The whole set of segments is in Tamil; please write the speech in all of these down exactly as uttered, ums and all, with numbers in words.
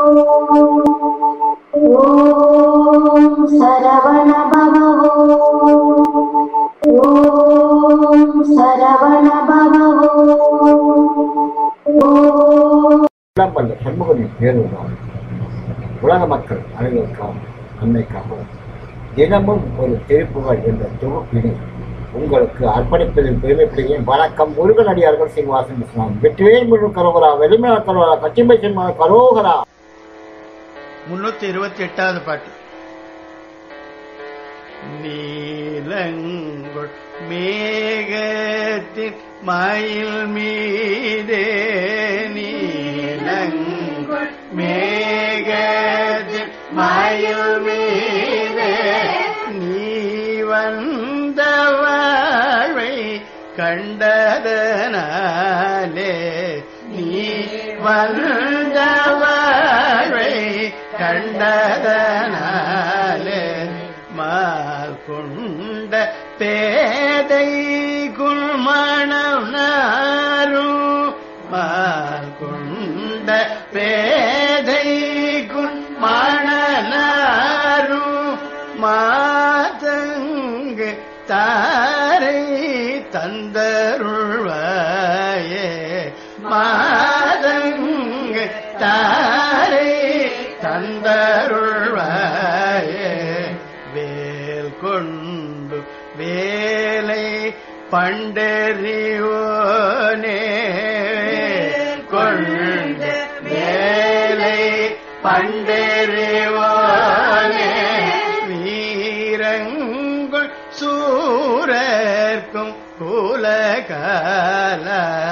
ஓம் சரவண பவோ ஓம் சரவண பவோ சண்முகனின் பேருதான் உலக மக்கள் அனைவருக்காக நன்மைக்காக தினமும் ஒரு திருப்புகழ் என்ற தொகுப்பினை உங்களுக்கு அர்ப்பணிப்பதில் பெருமைப்படுகிறேன். வணக்கம். முருகன் அடியார்கள் சீனிவாசன் விஸ்வநாதன். வெற்றிவேல் முருகன் கரோகரா, வெளிமலா கரோகரா, கச்சிம்பை சின்மா கரோகரா. முன்னூத்தி இருபத்தி எட்டாவது பாட்டு. நீலங்குள் மேகத்தின் மயில் மீதே நீலங்குள் மேகத்தின் மயில் மீதே நீ வந்த வாழ்வை கண்டதனாலே நீ வந்த வாழ்வை கண்டதனாலே மால் கொண்ட பேதை குள்மணம் நாரும் மால் கொண்ட பேதை குள்மணனாரும் மாதங்கு தாரை தந்தருள்வாயே மாதங்கு தாரை தந்தருள்வாயே வேல் கொண்டு வேலை பண்டறிவோனே கொண்டு வேலை பண்டறிவோனே வீரங்குள் சூரர்க்கும் குலகால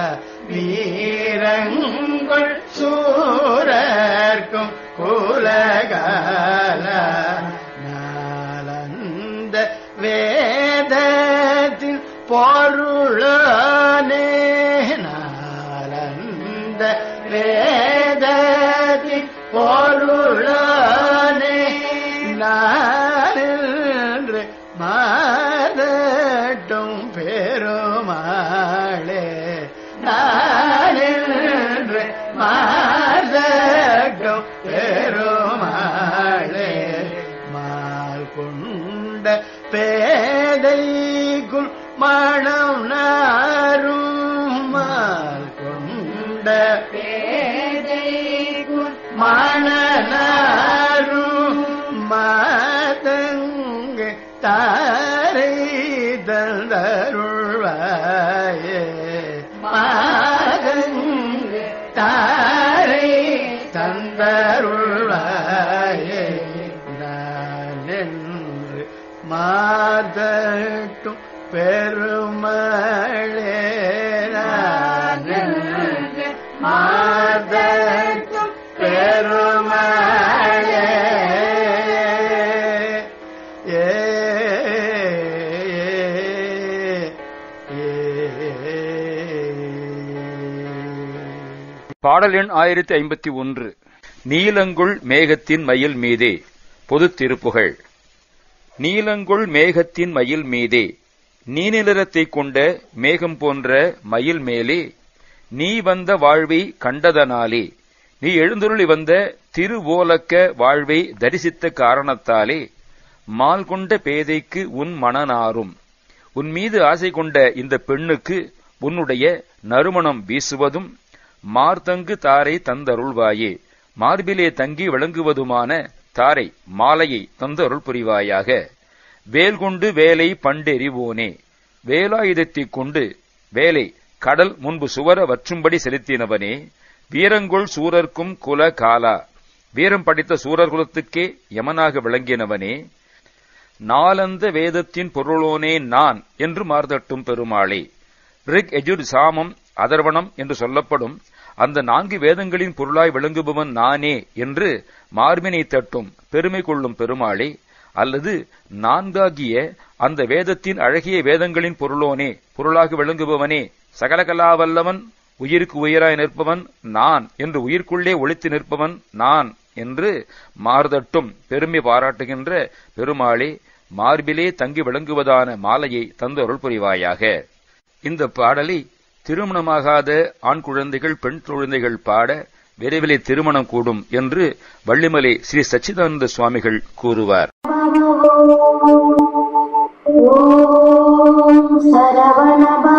வீரங்குள் சூரர்க்கும் குலகால நாலந்த வேதத்தின் பொருளானே நாலந்த வேதத்தின் பொருளானே நானென்று மாதட்டும் பெருமாளே நானென்று மாதட்டும் பெருமாளே மால் கொண்ட பேதைக்குள் மணம் நாரும் மால் கொண்ட பேதைக்குள் மணனாரும் மாதங்கு தாரை தந்தருள்வாயே மாதங்கு தாரை தந்தருள்வாயே நானென்று மாதட்டும் பெருமாளே நானென்று மாதட்டும் பெருமாளே ஏ பாடல் எண் ஆயிரத்தி ஐம்பத்தி ஒன்று. நீலங்குள் மேகத்தின் மயில் மீதே. பொது திருப்புகழ். நீலங்குள் மேகத்தின் மயில் மீதே நீநிலத்தை கொண்ட மேகம் போன்ற மயில் மேலே நீ வந்த வாழ்வை கண்டதனாலே நீ எழுந்துருளி வந்த திருவோலக்க வாழ்வை தரிசித்த காரணத்தாலே மால் கொண்ட பேதைக்கு உன் மனநாரும் உன் மீது ஆசை கொண்ட இந்த பெண்ணுக்கு உன்னுடைய நறுமணம் வீசுவதும் மார்தங்கு தாரை தந்தருள்வாயே மார்பிலே தங்கி விளங்குவதுமான தாரை மாலையை தந்தருள் புரிவாயாக. வேல் கொண்டு வேலை பண்டெறிவோனே வேலாயுதத்தைக் கொண்டு வேலை கடல் முன்பு சுவர வற்றும்படி செலுத்தினவனே வீரங்கொள் சூரர்க்கும் குல காலா வீரம் படித்த சூரர் குலத்துக்கே யமனாக விளங்கினவனே நாலந்த வேதத்தின் பொருளோனே நான் என்று மார்தட்டும் பெருமாளே. ரிக் எஜுர் சாமம் அதர்வணம் என்று சொல்லப்படும் அந்த நான்கு வேதங்களின் பொருளாய் விளங்குபவன் நானே என்று மார்பினை தட்டும் பெருமை கொள்ளும் பெருமாளே. அல்லது நான்காகிய அந்த வேதத்தின் அழகிய வேதங்களின் பொருளோனே பொருளாக விளங்குபவனே சகலகலாவல்லவன் உயிருக்கு உயிராய் நிற்பவன் நான் என்று உயிர்க்குள்ளே ஒளித்து நிற்பவன் நான் என்று மார்தட்டும் பெருமை பாராட்டுகின்ற பெருமாளே மார்பிலே தங்கி விளங்குவதான மாலையை தந்து அருள் புரிவாயாக. இந்த பாடலை திருமணமாகாத ஆண் குழந்தைகள் பெண் குழந்தைகள் பாட விரைவிலே திருமணம் கூடும் என்று வள்ளிமலை ஸ்ரீ சச்சிதானந்த சுவாமிகள் கூறுவார். ஓம் சரவண